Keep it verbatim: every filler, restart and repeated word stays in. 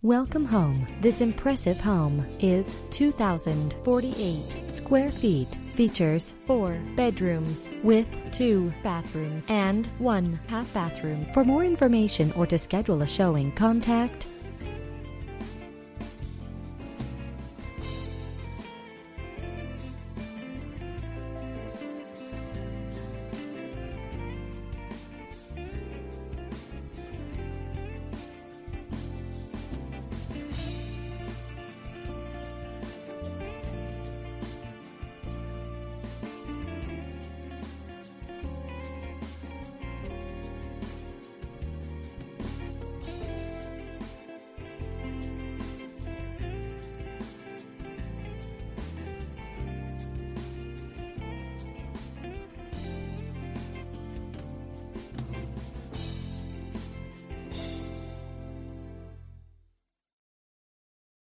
Welcome home. This impressive home is two thousand forty-eight square feet. Features four bedrooms with two bathrooms and one half bathroom. For more information or to schedule a showing, contact